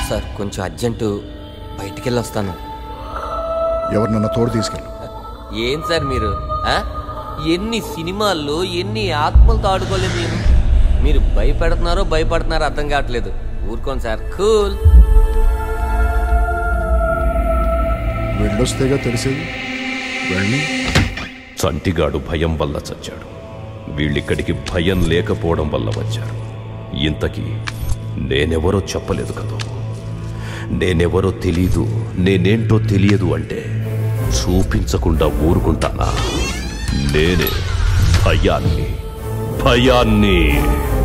Sir కొంచెం urgent, బయటికి వెళ్ళి వస్తాను. ఎవరినన్నా తోడు తీసుకెళ్ళు. ఏం సార్ మీరు ఎన్ని సినిమాల్లో ఎన్ని ఆత్మలతో ఆడుకోలేదు నేను. మీరు భయపడుతున్నారో అర్థం కావట్లేదు. ఊరుకోండి సార్, కూల్. వెళ్ళొస్తేగా తెలిసేది. వెళ్ళి చంటిగాడు భయం వల్ల చచ్చాడు, వీళ్ళిక్కడికి భయం లేకపోవడం వల్ల వచ్చారు. ఇంతకీ నేనెవరో చెప్పలేదు కదా, నేనెవరో తెలీదు, నేనేంటో తెలియదు అంటే చూపించకుండా ఊరుకుంటానా? నేనే భయాన్ని.